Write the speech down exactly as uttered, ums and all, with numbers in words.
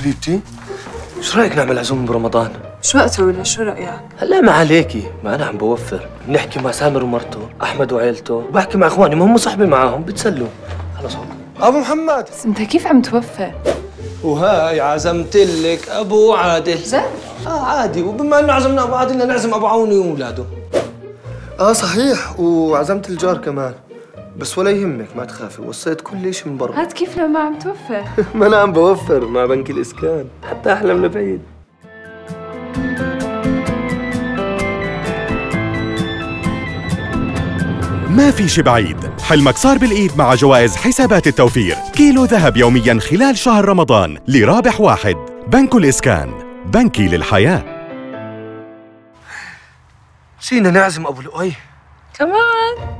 حبيبتي، شو رايك نعمل عزومه برمضان؟ شو وقته ولا شو رايك؟ هلا ما عليكي، ما انا عم بوفر. بنحكي مع سامر ومرته، احمد وعيلته، وبحكي مع اخواني، ما هم صاحبي معاهم بتسلوا. خلص هون ابو محمد. بس انت كيف عم توفر؟ وهاي عزمتلك ابو عادل. جد؟ اه عادي، وبما انه عزمنا ابو عادل بدنا نعزم ابو عوني واولاده. اه صحيح، وعزمت الجار كمان. بس ولا يهمك، ما تخافي، وصيت كل شيء من برا. هاد كيف لو ما عم توفر؟ ما انا عم بوفر مع بنك الاسكان، حتى احلم لبعيد. ما في شي بعيد، حلمك صار بالإيد مع جوائز حسابات التوفير. كيلو ذهب يومياً خلال شهر رمضان لرابح واحد. بنك الإسكان، بنكي للحياة. نسينا نعزم أبو لؤي كمان؟